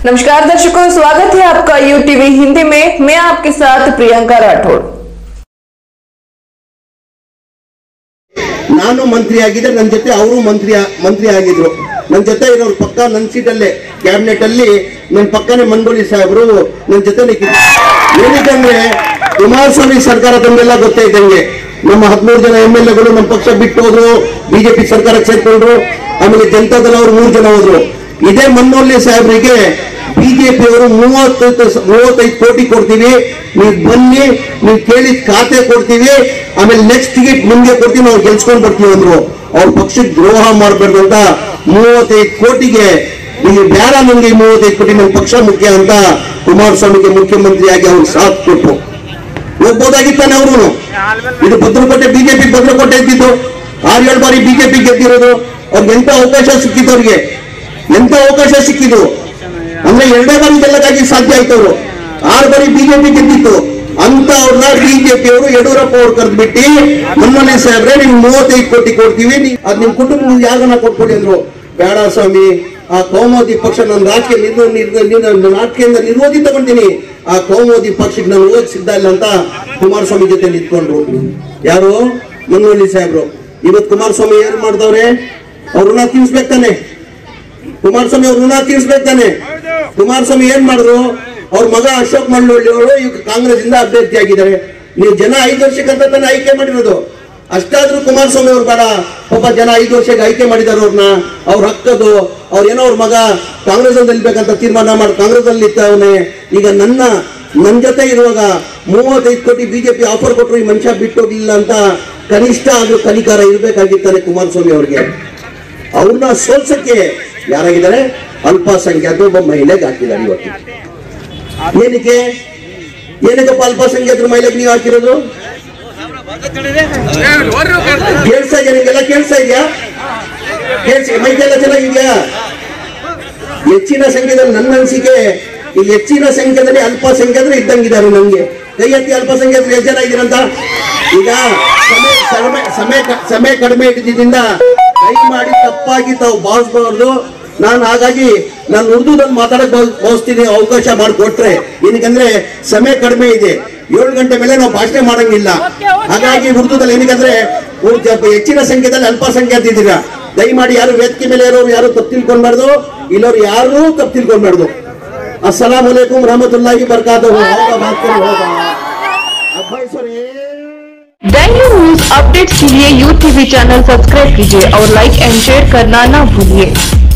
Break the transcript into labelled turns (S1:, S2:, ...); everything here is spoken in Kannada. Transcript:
S1: नमस्कार दर्शकों, स्वागत है आपका यूटीवी हिंदी में। मैं आपके साथ प्रियंका राठौड़।
S2: ನಾನು ಮಂತ್ರಿ ಆಗಿದ್ದೆ, ನನ್ನ ಜೊತೆ ಅವರು ಮಂತ್ರಿ ಆಗಿದ್ರು. ನನ್ನ ಜೊತೆ ಇರೋರು ಪಕ್ಕ ನನ್ನ ಸೀಟಲ್ಲೇ ಕ್ಯಾಬಿನೆಟ್ ಅಲ್ಲಿ ನನ್ನ ಪಕ್ಕನೇ ಮಂಗೋಲಿ ಸಾಹೇಬರು ನನ್ನ ಜೊತೆ ನಿಂತಿದ್ರು. ಏನಕ್ಕಂದ್ರೆ ಕುಮಾರಸ್ವಾಮಿ ಸರ್ಕಾರ ತಂದೆಲ್ಲ ಗೊತ್ತೇ ಇದ್ದಂಗೆ ನಮ್ಮ 13 ಜನ MLAಗಳು ನಮ್ಮ ಪಕ್ಷ ಬಿಟ್ಟು ಹೋದ್ರು, ಬಿಜೆಪಿ ಸರ್ಕಾರಕ್ಕೆ ಸೇರ್ಕೊಂಡ್ರು. ಆಮೇಲೆ ಜನತಾದಳ ಅವರು 3 ಜನ ಹೋದ್ರು. ಇದೇ ಮಂಗೋಲಿ ಸಾಹೇಬರಿಗೆ ಬಿಜೆಪಿ ಅವರು 35 ಕೋಟಿ ಕೊಡ್ತೀವಿ, ನೀವು ಬನ್ನಿ, ನೀವು ಕೇಳಿದ ಖಾತೆ ಕೊಡ್ತೀವಿ, ಆಮೇಲೆ ನೆಕ್ಸ್ಟ್ ಟಿಕೆಟ್ ನಿಮ್ಗೆ ಕೊಡ್ತೀವಿ, ನಾವು ಗೆಲ್ಸ್ಕೊಂಡ್ ಬರ್ತೀವಿ ಅಂದ್ರು. ಅವ್ರ ಪಕ್ಷಕ್ಕೆ ದ್ರೋಹ ಮಾಡಬಾರ್ದು ಅಂತ 35 ಕೋಟಿಗೆ ನೀವು ಬೇಡ, ನಮ್ಗೆ 35 ಕೋಟಿ ನಮ್ಮ ಪಕ್ಷ ಮುಖ್ಯ ಅಂತ ಕುಮಾರಸ್ವಾಮಿಗೆ ಮುಖ್ಯಮಂತ್ರಿಯಾಗಿ ಅವ್ರು ಸಾಥ್ ಕೊಟ್ಟರು. ಹೋಗ್ಬೋದಾಗಿತ್ತಾನೆ ಅವರು. ಇದು ಭದ್ರಕೋಟೆ, ಬಿಜೆಪಿ ಭದ್ರಕೋಟೆ ಇದ್ದಿದ್ದು 6-7 ಬಾರಿ ಬಿಜೆಪಿ ಗೆದ್ದಿರೋದು. ಅವ್ರಿಗೆ ಎಂತ ಅವಕಾಶ ಸಿಕ್ಕಿದ್ದು, ಅವ್ರಿಗೆ ಎಂತ ಅವಕಾಶ ಸಿಕ್ಕಿದ್ದು ಅಂದ್ರೆ 2 ಬಾರಿ ಗೆಲ್ಲಕ್ಕಾಗಿ ಸಾಧ್ಯ ಆಯ್ತು. ಅವರು 6 ಬಾರಿ ಬಿಜೆಪಿ ಗೆದ್ದಿತ್ತು ಅಂತ ಅವ್ರನ್ನ ಬಿಜೆಪಿ ಅವರು ಯಡಿಯೂರಪ್ಪ ಅವ್ರು ಕರೆದ್ಬಿಟ್ಟು ಮನ್ಮೋಹನ್ ಸಾಹೇಬ್ರೆ ನಿಮ್ಗೆ 35 ಕೋಟಿ ಕೊಡ್ತೀವಿ, ಅದ್ ನಿಮ್ ಕುಟುಂಬ ಯಾರನ್ನ ಕೊಟ್ಕೊಡಿ ಅಂದ್ರು. ಬೇಡ ಸ್ವಾಮಿ, ಆ ಕೌಮೋದಿ ಪಕ್ಷ ನನ್ನ ರಾಜಕೀಯದಿಂದ ನಿರ್ವೋಧಿ ತಗೊಂಡಿನಿ, ಆ ಕೌಮೋದಿ ಪಕ್ಷಕ್ಕೆ ನಾನು ಹೋಗಕ್ ಸಿದ್ಧ ಇಲ್ಲ ಅಂತ ಕುಮಾರಸ್ವಾಮಿ ಜೊತೆ ನಿಂತ್ಕೊಂಡ್ರು. ಯಾರು? ಮನ್ಮೋಹನ್ ಸಾಹೇಬ್ರು. ಇವತ್ತು ಕುಮಾರಸ್ವಾಮಿ ಏನ್ ಮಾಡ್ದವ್ರೆ? ಅವ್ರ ಋಣ ತೀರ್ಸ್ಬೇಕಾನೆ. ಕುಮಾರಸ್ವಾಮಿ ಅವ್ರ ಋಣ ತೀರ್ಸ್ಬೇಕಾನೆ. ಕುಮಾರಸ್ವಾಮಿ ಏನ್ ಮಾಡಿದ್ರು? ಅವ್ರ ಮಗ ಅಶೋಕ್ ಮಂಡೋಳಿ ಅವರು ಈಗ ಕಾಂಗ್ರೆಸ್ ಇಂದ ಅಭ್ಯರ್ಥಿ ಆಗಿದ್ದಾರೆ. ನೀವು ಜನ 5 ವರ್ಷಕ್ಕಂತ ತಾನೇ ಆಯ್ಕೆ ಮಾಡಿರೋದು. ಅಷ್ಟಾದ್ರೂ ಕುಮಾರಸ್ವಾಮಿ ಅವ್ರು ಬೇಡ, ಪಾಪ ಜನ 5 ವರ್ಷಕ್ಕೆ ಆಯ್ಕೆ ಮಾಡಿದಾರೆ ಅವ್ರನ್ನ. ಅವ್ರ ಹಕ್ಕದು, ಅವ್ರೇನೋ ಅವ್ರ ಮಗ ಕಾಂಗ್ರೆಸ್ ಅಲ್ಲಿ ನಿಲ್ಬೇಕಂತ ತೀರ್ಮಾನ ಮಾಡಿ ಕಾಂಗ್ರೆಸ್ ಅಲ್ಲಿ ನಿಂತವನೆ. ಈಗ ನನ್ನ ಜೊತೆ ಇರುವಾಗ 35 ಕೋಟಿ ಬಿಜೆಪಿ ಆಫರ್ ಕೊಟ್ಟರು, ಈ ಮನುಷ್ಯ ಬಿಟ್ಟು ಹೋಗ್ಲಿಲ್ಲ ಅಂತ ಕನಿಷ್ಠ ಆದ್ರೂ ಕನಿಕಾರ ಇರ್ಬೇಕಾಗಿರ್ತಾರೆ ಕುಮಾರಸ್ವಾಮಿ ಅವ್ರಿಗೆ. ಅವ್ರನ್ನ ಸೋಲ್ಸಕ್ಕೆ ಯಾರಾಗಿದ್ದಾರೆ? ಅಲ್ಪಸಂಖ್ಯಾತ ಒಬ್ಬ ಮಹಿಳೆಗೆ ಹಾಕಿದ್ದಾರೆ. ಇವತ್ತು ಏನಕ್ಕಪ್ಪ ಅಲ್ಪಸಂಖ್ಯಾತರ ಮಹಿಳೆಗೆ ನೀವು ಹಾಕಿರೋದು? ಕೇಳ್ತಾ ಇದೆಯಾ ನಿಮ್ಗೆಲ್ಲ? ಕೇಳ್ತಾ ಇದೆಯಾ? ಮೈಕೆಲ್ಲ ಚೆನ್ನಾಗಿದ್ಯಾ? ಹೆಚ್ಚಿನ ಸಂಖ್ಯೆದಲ್ಲಿ ನನ್ನ ಅನಿಸಿಕೆ, ಈ ಹೆಚ್ಚಿನ ಸಂಖ್ಯೆದಲ್ಲಿ ಅಲ್ಪಸಂಖ್ಯಾತರು ಇದ್ದಂಗಿದ್ದಾರೆ. ನಂಗೆ ಕೈ ಎತ್ತಿ ಅಲ್ಪಸಂಖ್ಯಾತರು ಎಷ್ಟು ಜನ ಇದ್ದೀರಂತ. ಈಗ ಸಮಯ ಕಡಿಮೆ ಇದ್ದಿದ್ದರಿಂದ ದಯಮಾಡಿ ತಪ್ಪಾಗಿ ತಾವು ಭಾವಿಸಬಾರ್ದು. ಹಾಗಾಗಿ ನಾನು ಉರ್ದುದಲ್ಲಿ ಮಾತಾಡಕ್ ಭಾವಿಸ್ತೀನಿ, ಅವಕಾಶ ಮಾಡಿಕೊಟ್ರೆ. ಏನಕ್ಕಂದ್ರೆ ಸಮಯ ಕಡಿಮೆ ಇದೆ, 7 ಗಂಟೆ ಮೇಲೆ ನಾವು ಭಾಷಣ ಮಾಡಂಗಿಲ್ಲ. ಹಾಗಾಗಿ ಉರ್ದುದಲ್ಲಿ ಏನಕ್ಕಂದ್ರೆ ಹೆಚ್ಚಿನ ಸಂಖ್ಯೆದಲ್ಲಿ ಅಲ್ಪಸಂಖ್ಯಾತ ಇದ್ದೀರಾ. ದಯಮಾಡಿ ಯಾರು ವೇದಿಕೆ ಮೇಲೆ ಇರೋರು ಯಾರು ತಪ್ಪು ತಿಳ್ಕೊಳ್ಬಾರ್ದು, ಇಲ್ಲವ್ರು ಯಾರು ತಪ್ಪು ತಿಳ್ಕೊಳ್ಬಾರ್ದು. अस्सलाम वालेकुम रहमतुल्लाहि बरकातहू।
S1: डेली न्यूज अपडेट्स के लिए यूटीवी चैनल सब्सक्राइब कीजिए और लाइक एंड शेयर करना ना भूलिए।